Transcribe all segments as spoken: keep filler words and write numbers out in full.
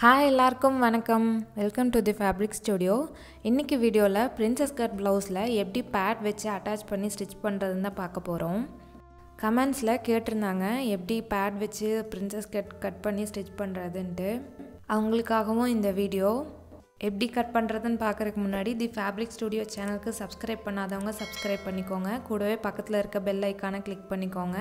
Hi எல்லாருக்கும் வணக்கம். Welcome to the Fabric Studio. இன்னைக்கு வீடியோல Princess Cut Blouseல எப்படி pad வச்சு அட்டாச் பண்ணி ஸ்டிட்ச் பண்றதுன்னு பார்க்க போறோம். கமெண்ட்ஸ்ல கேட்டிருந்தாங்க எப்படி pad வச்சு Princess Cut கட் பண்ணி ஸ்டிட்ச் பண்றதுன்னு. அவங்களுக்காகவும் இந்த வீடியோ எப்படி கட் பண்றதுன்னு பார்க்கறதுக்கு முன்னாடி தி Fabric Studio சேனலுக்கு Subscribe பண்ணாதவங்க Subscribe பண்ணிக்கோங்க. கூடவே பக்கத்துல இருக்க பெல் ஐகானை கிளிக் பண்ணிக்கோங்க.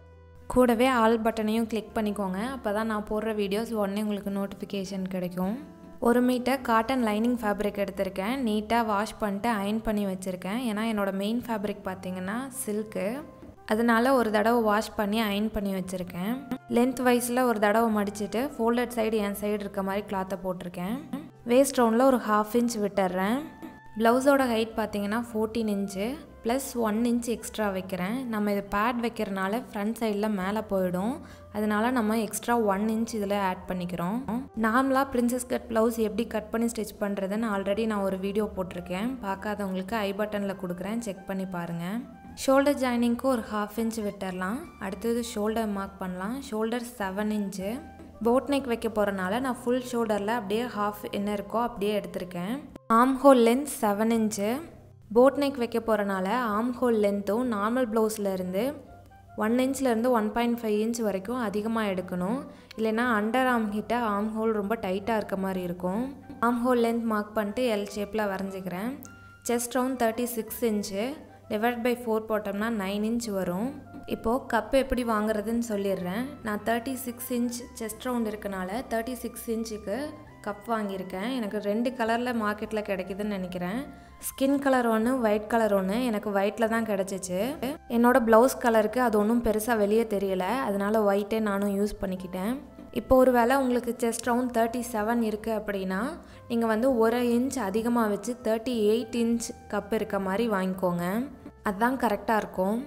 கூடவே ஆல் பட்டனையும் கிளிக் பண்ணிக்கோங்க. அப்பதான் நான் போடுற வீடியோஸ் உடனே உங்களுக்கு நோட்டிஃபிகேஷன் கிடைக்கும். ஒரு மீட்டர் காட்டன் லைனிங் ஃபேப்ரிக் எடுத்திருக்கேன். நீட்டாக வாஷ் பண்ணிட்டு அயர்ன் பண்ணி வச்சுருக்கேன். ஏன்னா என்னோடய மெயின் ஃபேப்ரிக் பார்த்தீங்கன்னா சில்க்கு. அதனால ஒரு தடவை வாஷ் பண்ணி அயர்ன் பண்ணி வச்சுருக்கேன். லென்த் வைஸில் ஒரு தடவை மடிச்சுட்டு ஃபோல்டட் சைடு என் சைடு இருக்க மாதிரி கிளாத்தை போட்டிருக்கேன். வேஸ்ட் ரவுண்டில் ஒரு ஹாஃப் இன்ச் விட்டுறேன். ப்ளவுஸோட ஹைட் பார்த்தீங்கன்னா fourteen inch plus one inch extra வைக்கிறேன். நம்ம இது பேட் வைக்கிறனால ஃப்ரண்ட் சைடில் மேலே போயிடும். அதனால நம்ம எக்ஸ்ட்ரா ஒன் இன்ச் இதில் ஆட் பண்ணிக்கிறோம். நார்மலாக பிரின்சஸ் கட் ப்ளவுஸ் எப்படி கட் பண்ணி ஸ்டிச் பண்ணுறதுன்னு ஆல்ரெடி நான் ஒரு வீடியோ போட்டிருக்கேன். பார்க்காதவங்களுக்கு ஐ பட்டனில் கொடுக்குறேன், செக் பண்ணி பாருங்கள். ஷோல்டர் ஜாயினிங்க்கு ஒரு ஹாஃப் இன்ச் விட்டுடலாம். அடுத்தது ஷோல்டர் மார்க் பண்ணலாம். Shoulder seven inch. Boat neck வைக்க போகிறனால நான் ஃபுல் ஷோல்டரில் அப்படியே ஹாஃப் என்ன இருக்கோ அப்படியே எடுத்திருக்கேன். Arm hole length seven inch. Boat neck வைக்க போகிறனால ஆர்ம் ஹோல் லென்த்தும் நார்மல் ப்ளவுஸ்லேருந்து ஒன் இன்ச்லேருந்து ஒன் பாயிண்ட் ஃபைவ் இன்ச் வரைக்கும் அதிகமாக எடுக்கணும். இல்லைனா அண்டர் ஆர்ம் கிட்ட ஆர்ம் ஹோல் ரொம்ப டைட்டாக இருக்க மாதிரி இருக்கும். ஆர்ம் ஹோல் லென்த் மார்க் பண்ணிட்டு எல் ஷேப்பில் வரைஞ்சிக்கிறேன். Chest round thirty six inch divide by four போட்டோம்னா நைன் இன்ச் வரும். இப்போது கப் எப்படி வாங்குறதுன்னு சொல்லிடுறேன். நான் thirty six inch chest round இருக்கனால தேர்ட்டி சிக்ஸ் இன்ச்சுக்கு கப் வாங்கியிருக்கேன். எனக்கு ரெண்டு கலரில் மார்க்கெட்டில் கிடைக்குதுன்னு நினைக்கிறேன். ஸ்கின் கலர் ஒன்று, ஒயிட் கலர் ஒன்று. எனக்கு ஒயிட்டில் தான் கிடச்சிச்சு. என்னோடய ப்ளவுஸ் கலருக்கு அது ஒன்றும் பெருசாக வெளியே தெரியலை. அதனால் ஒயிட்டே நானும் யூஸ் பண்ணிக்கிட்டேன். இப்போ ஒரு வேளை உங்களுக்கு செஸ்ட் ரவுண்ட் தேர்ட்டி செவன் இருக்குது அப்படின்னா நீங்கள் வந்து ஒரு இன்ச் அதிகமாக வச்சு தேர்ட்டி எயிட் இன்ச் கப் இருக்க மாதிரி வாங்கிக்கோங்க. அதுதான் கரெக்டாக இருக்கும்.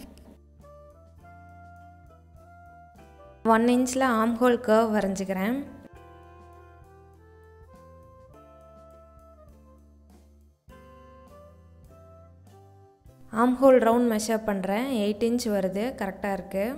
ஒன் இன்ச்சில் ஆர்ம் ஹோல் கர்வ் வரைஞ்சிக்கிறேன். ஆர்ம் ஹோல் ரவுண்ட் மெஷர் பண்ணுறேன். எயிட் இன்ச் வருது, கரெக்டாக இருக்குது.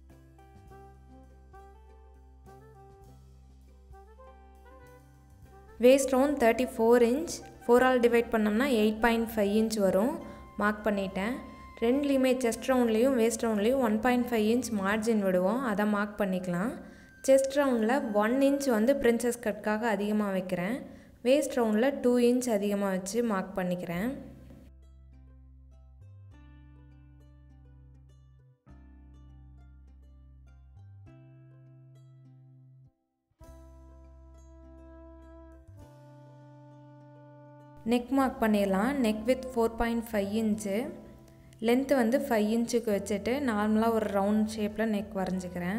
Waist round thirty four inch. ஃபோரால் டிவைட் பண்ணோம்னா எயிட் பாயிண்ட் ஃபைவ் இன்ச் வரும். மார்க் பண்ணிட்டேன். ரெண்டுலேயுமே செஸ்ட் ரவுண்ட்லேயும் வேஸ்ட் ரவுண்ட்லேயும் one point five inch margin விடுவோம். அதை மார்க் பண்ணிக்கலாம். செஸ்ட் ரவுண்டில் ஒன் இன்ச் வந்து பிரின்சஸ் கட்காக அதிகமாக வைக்கிறேன். வேஸ்ட் ரவுண்டில் டூ இன்ச் அதிகமாக வச்சு மார்க் பண்ணிக்கிறேன். நெக் மார்க் பண்ணிடலாம். Neck width four point five inch. Length வந்து ஃபைவ் இன்ச்சுக்கு வச்சுட்டு நார்மலாக ஒரு ரவுண்ட் ஷேப்பில் நெக் வரைஞ்சிக்கிறேன்.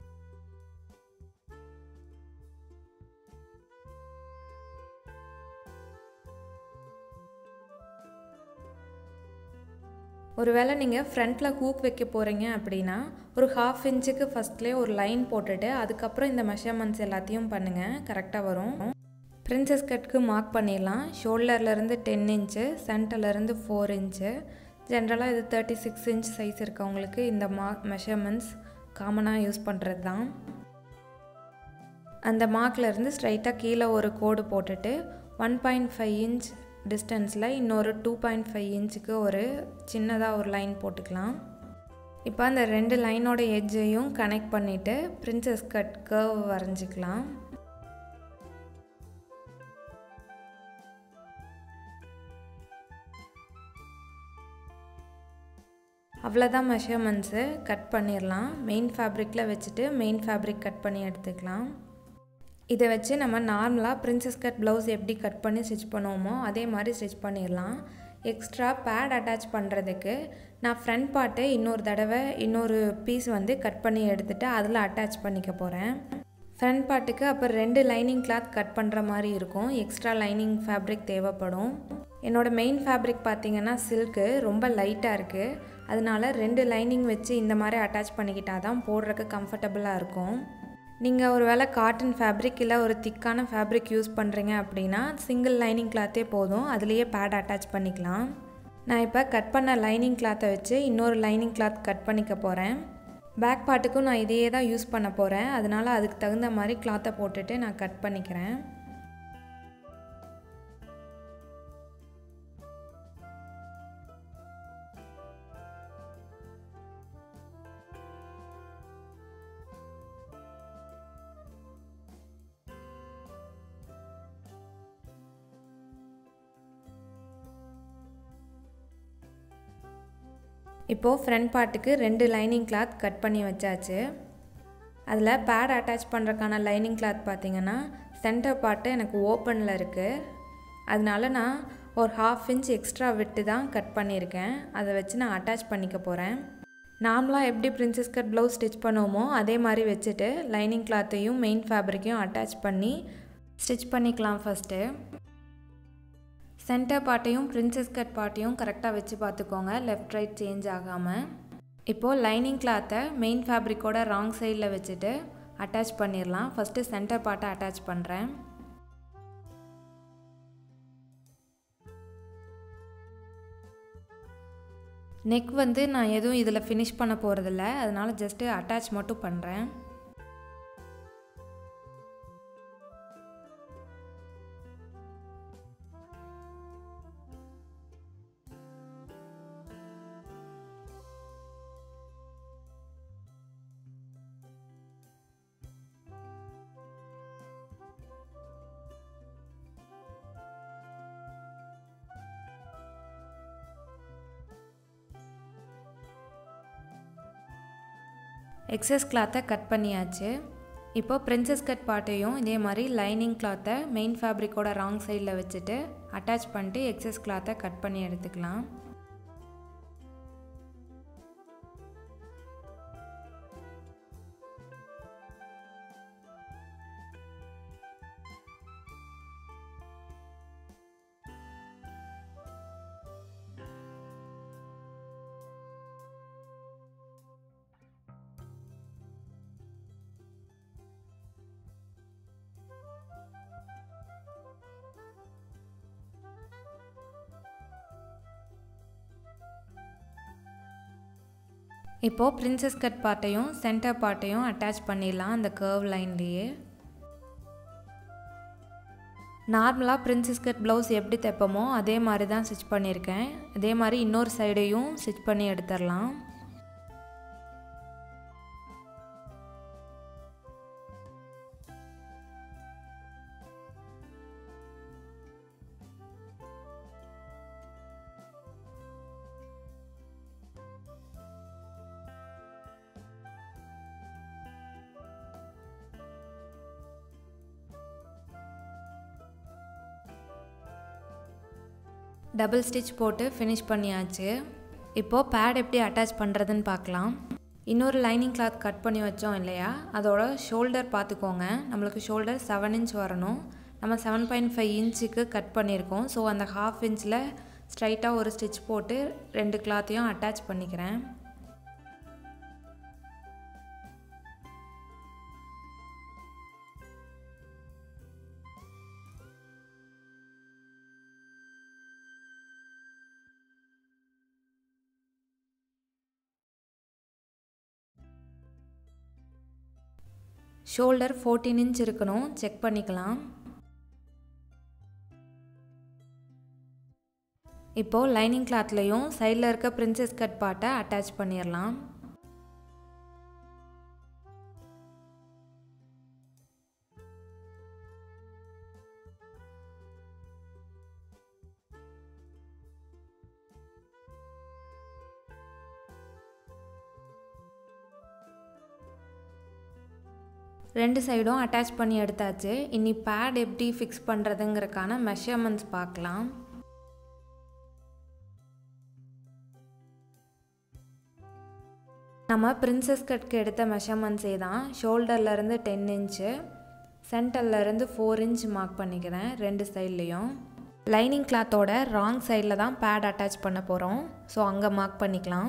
ஒருவேளை நீங்கள் ஃப்ரண்ட்டில் ஹூக் வைக்க போகிறீங்க அப்படின்னா ஒரு ஹாஃப் இன்ச்சுக்கு ஃபஸ்ட்லேயே ஒரு லைன் போட்டுட்டு அதுக்கப்புறம் இந்த மெஷர்மெண்ட்ஸ் எல்லாத்தையும் பண்ணுங்கள், கரெக்டாக வரும். பிரின்சஸ் கட்க்கு மார்க் பண்ணிடலாம். ஷோல்டர்லேருந்து டென் இன்ச்சு, சென்டர்லேருந்து ஃபோர் இன்ச்சு. ஜென்ரலாக இது தேர்ட்டி சிக்ஸ் இன்ச் சைஸ் இருக்கவங்களுக்கு இந்த மார்க் மெஷர்மெண்ட்ஸ் காமனாக யூஸ் பண்ணுறது தான். அந்த மார்க்லேருந்து ஸ்ட்ரைட்டாக கீழே ஒரு கோடு போட்டுட்டு ஒன் பாயிண்ட் ஃபைவ் இன்ச் டிஸ்டன்ஸில் இன்னொரு டூ பாயிண்ட் ஃபைவ் இன்ச்சுக்கு ஒரு சின்னதாக ஒரு லைன் போட்டுக்கலாம். இப்போ அந்த ரெண்டு லைனோட எட்ஜையும் கனெக்ட் பண்ணிவிட்டு பிரின்சஸ் கட் கர்வ் வரைஞ்சிக்கலாம். அவ்வளோதான், மெஷர்மெண்ட்ஸு கட் பண்ணிடலாம். மெயின் ஃபேப்ரிக்கில் வச்சுட்டு மெயின் ஃபேப்ரிக் கட் பண்ணி எடுத்துக்கலாம். இதை வச்சு நம்ம நார்மலாக பிரின்சஸ் கட் ப்ளவுஸ் எப்படி கட் பண்ணி ஸ்டிச் பண்ணுவோமோ அதே மாதிரி ஸ்டிச் பண்ணிடலாம். எக்ஸ்ட்ரா பேட் அட்டாச் பண்ணுறதுக்கு நான் ஃப்ரண்ட் பார்ட்டு இன்னொரு தடவை இன்னொரு பீஸ் வந்து கட் பண்ணி எடுத்துகிட்டு அதில் அட்டாச் பண்ணிக்க போகிறேன். ஃப்ரண்ட் பார்ட்டுக்கு அப்புறம் ரெண்டு லைனிங் கிளாத் கட் பண்ணுற மாதிரி இருக்கும். எக்ஸ்ட்ரா லைனிங் ஃபேப்ரிக் தேவைப்படும். என்னோடய மெயின் ஃபேப்ரிக் பார்த்திங்கன்னா சில்க்கு ரொம்ப லைட்டாக இருக்குது. அதனால ரெண்டு லைனிங் வச்சு இந்த மாதிரி அட்டாச் பண்ணிக்கிட்டால் தான் போடுறதுக்கு கம்ஃபர்டபுளாக இருக்கும். நீங்கள் ஒரு வேளை காட்டன் ஃபேப்ரிக் இல்லை ஒரு திக்கான ஃபேப்ரிக் யூஸ் பண்ணுறீங்க அப்படின்னா சிங்கிள் லைனிங் கிளாத்தே போதும், அதுலேயே பேட் அட்டாச் பண்ணிக்கலாம். நான் இப்போ கட் பண்ண லைனிங் கிளாத்தை வச்சு இன்னொரு லைனிங் கிளாத் கட் பண்ணிக்க போகிறேன். பேக் பார்ட்டுக்கும் நான் இதையே தான் யூஸ் பண்ண போகிறேன். அதனால் அதுக்கு தகுந்த மாதிரி கிளாத்தை போட்டுட்டு நான் கட் பண்ணிக்கிறேன். இப்போது ஃப்ரண்ட் பார்ட்டுக்கு ரெண்டு லைனிங் கிளாத் கட் பண்ணி வச்சாச்சு. அதில் பேட் அட்டாச் பண்ணுறதுக்கான லைனிங் கிளாத் பார்த்திங்கன்னா சென்டர் பார்ட்டு எனக்கு ஓப்பனில் இருக்குது. அதனால நான் ஒரு ஹாஃப் இன்ச் எக்ஸ்ட்ரா விட்டு தான் கட் பண்ணியிருக்கேன். அதை வச்சு நான் அட்டாச் பண்ணிக்க போகிறேன். நார்மலாக எப்படி பிரின்சஸ் கட் ப்ளவுஸ் ஸ்டிச் பண்ணுவோமோ அதே மாதிரி வச்சுட்டு லைனிங் கிளாத்தையும் மெயின் ஃபேப்ரிக்கையும் அட்டாச் பண்ணி ஸ்டிச் பண்ணிக்கலாம். ஃபஸ்ட்டு சென்டர் பார்ட்டையும் பிரின்சஸ் கட் பார்ட்டையும் கரெக்டாக வச்சு பார்த்துக்கோங்க, லெஃப்ட் ரைட் சேஞ்ச் ஆகாமல். இப்போது லைனிங் கிளாத்தை மெயின் ஃபேப்ரிக்கோட ராங் சைடில் வச்சுட்டு அட்டாச் பண்ணிடலாம். ஃபஸ்ட்டு சென்டர் பார்ட்டை அட்டாச் பண்ணுறேன். நெக் வந்து நான் எதுவும் இதில் ஃபினிஷ் பண்ண போகிறதில்ல, அதனால் ஜஸ்ட்டு அட்டாச் மட்டும் பண்ணுறேன். எக்ஸஸ் கிளாத்தை கட் பண்ணியாச்சு. இப்போ பிரின்சஸ் கட் பார்ட்டையும் இதே மாதிரி லைனிங் கிளாத்தை மெயின் ஃபேப்ரிக்கோட ராங் சைடில் வச்சுட்டு அட்டாச் பண்ணிட்டு எக்ஸஸ் கிளாத்தை கட் பண்ணி எடுத்துக்கலாம். இப்போது பிரின்சஸ் கட் பார்ட்டையும் சென்டர் பார்ட்டையும் அட்டாச் பண்ணிடலாம் அந்த கர்வ் லைன்லேயே. நார்மலாக பிரின்சஸ் கட் ப்ளவுஸ் எப்படி தைப்போமோ அதே மாதிரி தான் ஸ்டிச் பண்ணியிருக்கேன். அதே மாதிரி இன்னொரு சைடையும் ஸ்டிச் பண்ணி எடுத்துடலாம். டபுள் ஸ்டிச் போட்டு ஃபினிஷ் பண்ணியாச்சு. இப்போது பேட் எப்படி அட்டாச் பண்ணுறதுன்னு பார்க்கலாம். இன்னொரு லைனிங் கிளாத் கட் பண்ணி வச்சோம் இல்லையா, அதோட ஷோல்டர் பார்த்துக்கோங்க. நம்மளுக்கு ஷோல்டர் செவன் இன்ச் வரணும். நம்ம செவன் பாயிண்ட் ஃபைவ் இன்ச்சுக்கு கட் பண்ணியிருக்கோம். ஸோ அந்த ஹாஃப் இன்ச்சில் ஸ்ட்ரைட்டாக ஒரு ஸ்டிச் போட்டு ரெண்டு கிளாத்தையும் அட்டாச் பண்ணிக்கிறேன். ஷோல்டர் ஃபோர்டீன் இன்ச் இருக்கணும், செக் பண்ணிக்கலாம். இப்போது லைனிங் கிளாத்லேயும் சைடில் இருக்க பிரின்சஸ் கட் பார்ட்டை அட்டாச் பண்ணிடலாம். ரெண்டு சைடும் அட்டாச் பண்ணி எடுத்தாச்சு. இனி பேட் எப்படி ஃபிக்ஸ் பண்ணுறதுங்கிறதுக்கான மெஷர்மெண்ட்ஸ் பார்க்கலாம். நம்ம பிரின்சஸ் கட்க்கு எடுத்த மெஷர்மெண்ட்ஸே தான். ஷோல்டர்லேருந்து டென் இன்ச்சு, சென்டர்லேருந்து ஃபோர் இன்ச் மார்க் பண்ணிக்கிறேன் ரெண்டு சைட்லேயும். லைனிங் கிளாத்தோட ராங் சைடில் தான் பேட் அட்டாச் பண்ண போகிறோம். ஸோ அங்கே மார்க் பண்ணிக்கலாம்.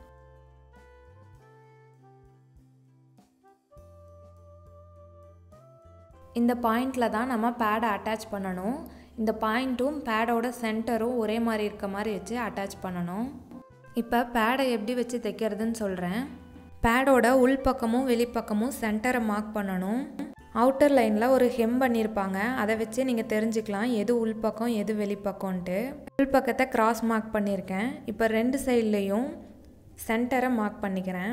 இந்த பாயிண்டில் தான் நம்ம பேடை அட்டாச் பண்ணணும். இந்த பாயிண்ட்டும் பேடோட சென்டரும் ஒரே மாதிரி இருக்க மாதிரி வச்சு அட்டாச் பண்ணணும். இப்போ பேடை எப்படி வச்சு தைக்கிறதுன்னு சொல்கிறேன். பேடோட உள்பக்கமும் வெளிப்பக்கமும் சென்டரை மார்க் பண்ணணும். அவுட்டர் லைனில் ஒரு ஹெம் பண்ணியிருப்பாங்க, அதை வச்சு நீங்கள் தெரிஞ்சுக்கலாம் எது உள்பக்கம் எது வெளிப்பக்கம்ன்ட்டு. உள்பக்கத்தை கிராஸ் மார்க் பண்ணியிருக்கேன். இப்போ ரெண்டு சைட்லேயும் சென்டரை மார்க் பண்ணிக்கிறேன்.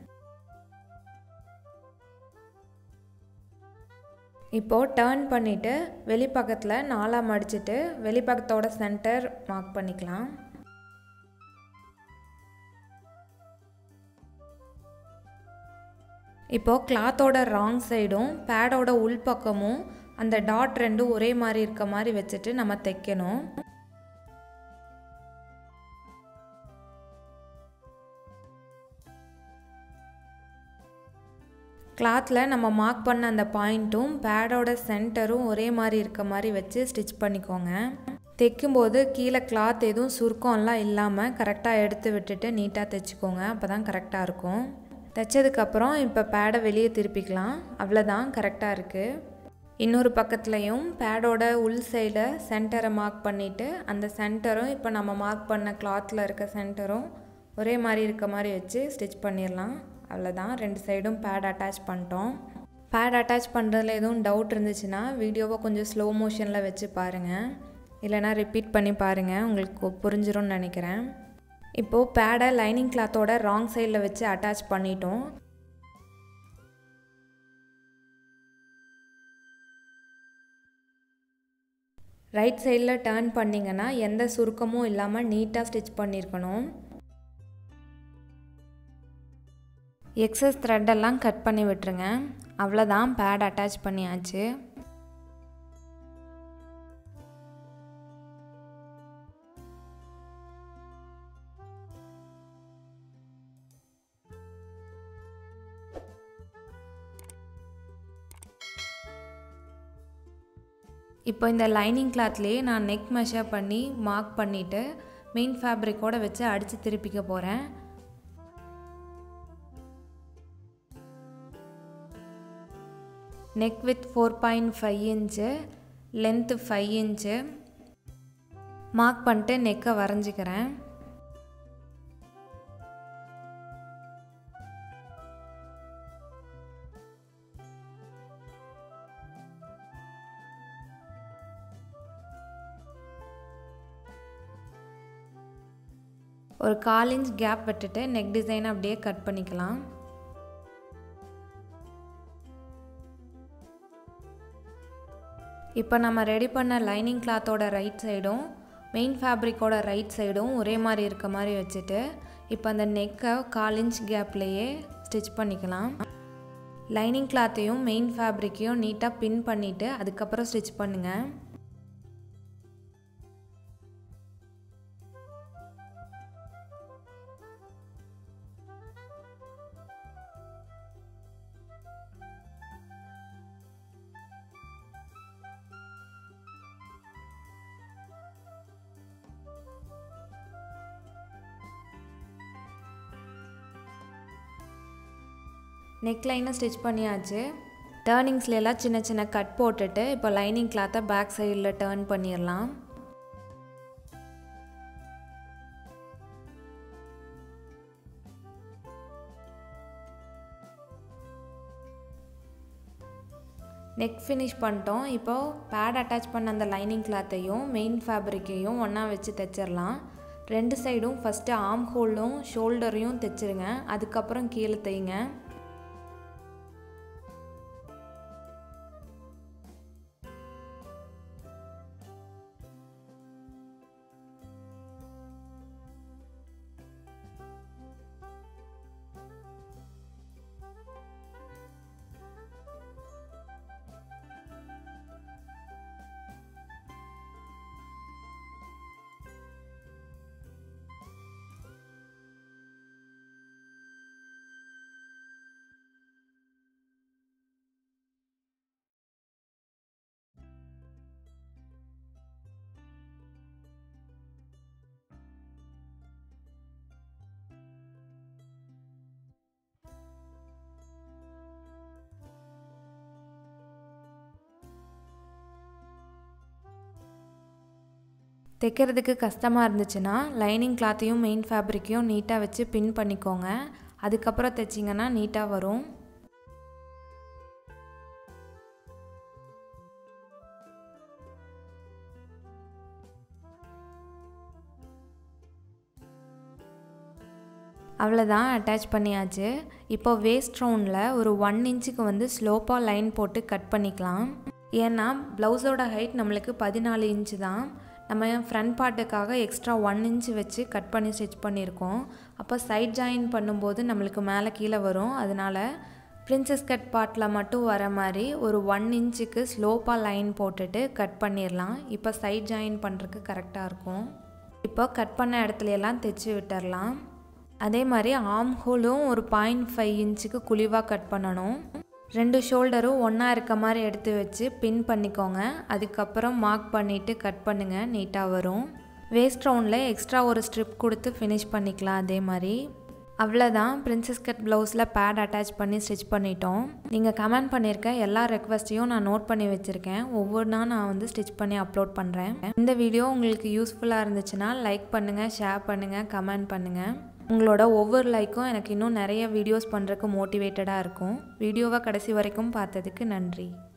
இப்போது டர்ன் பண்ணிவிட்டு வெளிப்பக்கத்தில் நாலாக மடிச்சுட்டு வெளிப்பக்கத்தோட சென்டர் மார்க் பண்ணிக்கலாம். இப்போது கிளாத்தோட ராங் சைடும் பேடோட உள் பக்கமும் அந்த டாட் ரெண்டும் ஒரே மாதிரி இருக்க மாதிரி வச்சுட்டு நம்ம தைக்கணும். கிளாத்தில் நம்ம மார்க் பண்ண அந்த பாயிண்ட்டும் பேடோட சென்டரும் ஒரே மாதிரி இருக்க மாதிரி வச்சு ஸ்டிச் பண்ணிக்கோங்க. தைக்கும்போது கீழே கிளாத் எதுவும் சுருக்கம்லாம் இல்லாமல் கரெக்டாக எடுத்து விட்டுட்டு நீட்டாக தைச்சிக்கோங்க. அப்போ தான் கரெக்டாக இருக்கும். தைச்சதுக்கப்புறம் இப்போ பேடை வெளியே திருப்பிக்கலாம். அவ்வளோதான், கரெக்டாக இருக்குது. இன்னொரு பக்கத்துலேயும் பேடோட உள் சைடை சென்டரை மார்க் பண்ணிவிட்டு அந்த சென்டரும் இப்போ நம்ம மார்க் பண்ண கிளாத்தில் இருக்க சென்டரும் ஒரே மாதிரி இருக்க மாதிரி வச்சு ஸ்டிச் பண்ணிடலாம். அவ்வளோதான், ரெண்டு சைடும் பேட் அட்டாச் பண்ணிட்டோம். பேட் அட்டாச் பண்ணுறதுல எதுவும் டவுட் இருந்துச்சுன்னா வீடியோவை கொஞ்சம் ஸ்லோ மோஷனில் வச்சு பாருங்கள், இல்லைனா ரிப்பீட் பண்ணி பாருங்கள், உங்களுக்கு புரிஞ்சிரும்னு நினைக்கிறேன். இப்போது பேடை லைனிங் கிளாத்தோட ராங் சைடில் வச்சு அட்டாச் பண்ணிட்டோம். ரைட் சைடில் டர்ன் பண்ணிங்கன்னா எந்த சுருக்கமும் இல்லாமல் நீட்டாக ஸ்டிச் பண்ணியிருக்கணும். எக்ஸஸ் த்ரெட்டெல்லாம் கட் பண்ணி விட்டுருங்க. அவ்வளோதான், பேட் அட்டாச் பண்ணியாச்சு. இப்போ இந்த லைனிங் கிளாத்லேயே நான் நெக் மெஷர் பண்ணி மார்க் பண்ணிவிட்டு மெயின் ஃபேப்ரிக்கோடு வச்சு அடித்து திருப்பிக்க போகிறேன். Neck width four point five inch, length five inch mark பண்ணிட்டு நெக்கை வரைஞ்சிக்கிறேன். ஒரு கால் இன்ச் கேப் விட்டுட்டு நெக் டிசைனை அப்படியே கட் பண்ணிக்கலாம். இப்போ நம்ம ரெடி பண்ண லைனிங் கிளாத்தோட ரைட் சைடும் மெயின் ஃபேப்ரிக்கோட ரைட் சைடும் ஒரே மாதிரி இருக்க மாதிரி வச்சுட்டு இப்போ அந்த நெக்கை கால் இன்ச் கேப்லேயே ஸ்டிச் பண்ணிக்கலாம். லைனிங் கிளாத்தையும் மெயின் ஃபேப்ரிக்கையும் நீட்டாக பின் பண்ணிவிட்டு அதுக்கப்புறம் ஸ்டிச் பண்ணுங்கள். நெக் லைனை ஸ்டிச் பண்ணியாச்சு. டர்னிங்ஸ்லாம் சின்ன சின்ன கட் போட்டுட்டு இப்போ லைனிங் கிளாத்தை பேக் சைடில் டர்ன் பண்ணிடலாம். நெக் ஃபினிஷ் பண்ணிட்டோம். இப்போது பேட் அட்டாச் பண்ண அந்த லைனிங் கிளாத்தையும் மெயின் ஃபேப்ரிக்கையும் ஒன்றா வச்சு தைச்சிடலாம். ரெண்டு சைடும் ஃபஸ்ட்டு ஆர்ம் ஹோல்டும் ஷோல்டரையும் தைச்சிருங்க, அதுக்கப்புறம் கீழே தைங்க. தைக்கிறதுக்கு கஷ்டமாக இருந்துச்சுன்னா லைனிங் கிளாத்தையும் மெயின் ஃபேப்ரிக்கையும் நீட்டாக வச்சு பின் பண்ணிக்கோங்க, அதுக்கப்புறம் தைச்சிங்கன்னா நீட்டாக வரும். அவ்வளோதான், அட்டாச் பண்ணியாச்சு. இப்போ வேஸ்ட் ரவுண்டில் ஒரு ஒன் இன்ச்சுக்கு வந்து ஸ்லோப்பாக லைன் போட்டு கட் பண்ணிக்கலாம். ஏன்னா ப்ளவுஸோட ஹைட் நம்மளுக்கு பதினாலு இன்ச்சு தான். நம்ம ஃப்ரண்ட் பார்ட்டுக்காக எக்ஸ்ட்ரா ஒன் இன்ச் வச்சு கட் பண்ணி ஸ்டிச் பண்ணியிருக்கோம். அப்போ சைட் ஜாயின் பண்ணும்போது நம்மளுக்கு மேலே கீழே வரும், அதனால் பிரின்சஸ் கட் பார்ட்டில் மட்டும் வர மாதிரி ஒரு ஒன் இன்ச்சுக்கு ஸ்லோப்பாக லைன் போட்டுட்டு கட் பண்ணிடலாம். இப்போ சைட் ஜாயின் பண்ணுறதுக்கு கரெக்டாக இருக்கும். இப்போ கட் பண்ண இடத்துல எல்லாம் தைச்சி விட்டுடலாம். அதே மாதிரி ஆர்ம் ஹோலும் ஒரு பாயிண்ட் ஃபைவ் இன்ச்சுக்கு குழிவாக கட் பண்ணணும். ரெண்டு ஷோல்டரும் ஒன்றா இருக்க மாதிரி எடுத்து வச்சு பின் பண்ணிக்கோங்க. அதுக்கப்புறம் மார்க் பண்ணிவிட்டு கட் பண்ணுங்கள், நீட்டாக வரும். வேஸ்ட் ரவுண்டில் எக்ஸ்ட்ரா ஒரு ஸ்ட்ரிப் கொடுத்து ஃபினிஷ் பண்ணிக்கலாம். அதே மாதிரி அவ்வளோதான், பிரின்சஸ் கட் ப்ளவுஸில் பேட் அட்டாச் பண்ணி ஸ்டிச் பண்ணிட்டோம். நீங்கள் கமெண்ட் பண்ணியிருக்க எல்லா ரெக்வஸ்ட்டையும் நான் நோட் பண்ணி வச்சுருக்கேன். ஒவ்வொன்றா நான் வந்து ஸ்டிச் பண்ணி அப்லோட் பண்ணுறேன். இந்த வீடியோ உங்களுக்கு யூஸ்ஃபுல்லாக இருந்துச்சுன்னா லைக் பண்ணுங்கள், ஷேர் பண்ணுங்கள், கமெண்ட் பண்ணுங்கள். உங்களோட ஒவ்வொரு லைக்கும் எனக்கு இன்னும் நிறைய வீடியோஸ் பண்ணுறதுக்கு மோட்டிவேட்டடாக இருக்கும். வீடியோவை கடைசி வரைக்கும் பார்த்ததுக்கு நன்றி.